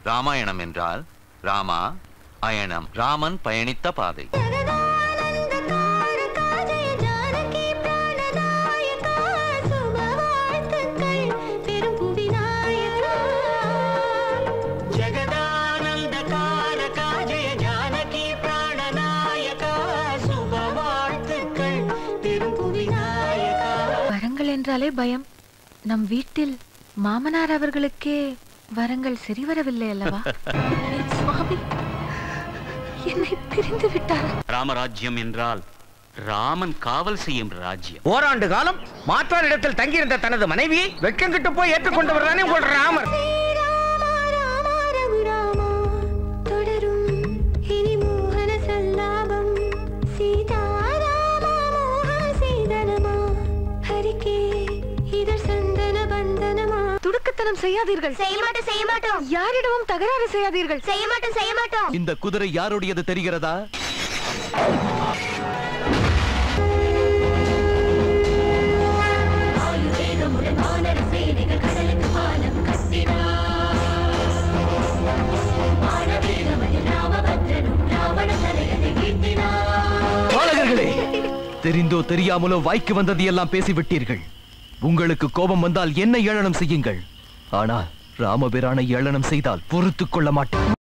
ராமாயணம் என்றால் ராமா அயணம், ராமன் பயணித்த பாதை. வரங்கள் என்றாலே பயம். நம் வீட்டில் மாமனார் அவர்களுக்கே வரங்கள் சரி வரவில்லை அல்லவா? சுவாமி என்னை பிரிந்து விட்டார். ராமராஜ்யம் என்றால் ராமன் காவல் செய்யும் ராஜ்யம். ஓராண்டு காலம் மாற்றார் இடத்தில் தங்கியிருந்த தனது மனைவியை வெட்கம் கிட்டு போய் ஏற்றுக்கொண்டவர் தானே உங்கள் ராமர். துடுக்குத்தனம் செய்யாதீர்கள். செய்ய மாட்டோம். யாரிடமும் தகராறு செய்யாதீர்கள். செய்ய மாட்டோம். இந்த குதிரை யாருடையது தெரிகிறதா? தெரிந்தோ தெரியாமலோ வாய்க்கு வந்தது எல்லாம் பேசிவிட்டீர்கள். உங்களுக்கு கோபம் வந்தால் என்ன ஏளனம் செய்யுங்கள். ஆனால் ராமபிரானை ஏளனம் செய்தால் பொறுத்துக் கொள்ள மாட்டேன்.